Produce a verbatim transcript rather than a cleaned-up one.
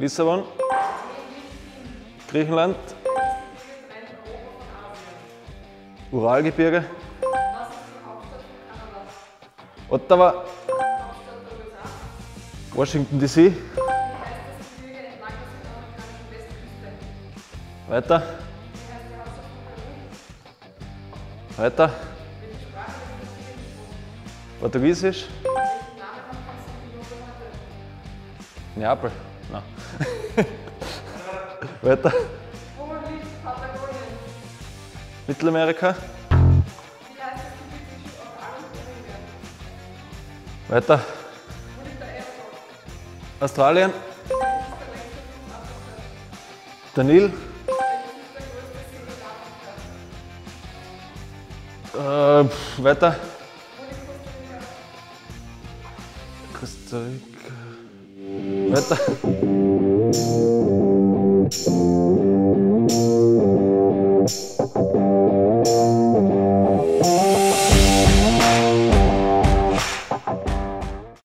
Lissabon. Griechenland. Uralgebirge. Ottawa. Washington D C. Weiter. Weiter. Portugiesisch. Neapel. Nein. Weiter. Wo liegt Patagonien? Mittelamerika. Wie heißt das Gebiet zwischen Australien und Karibien? Weiter. Wo liegt der Erdball? Australien. Welches ist der längste Fluss Afrikas? Der Nil. Welches ist der größte See in Afrika? Äh, pff, weiter. Wo liegt Costa Rica? Costa Rica. Weiter.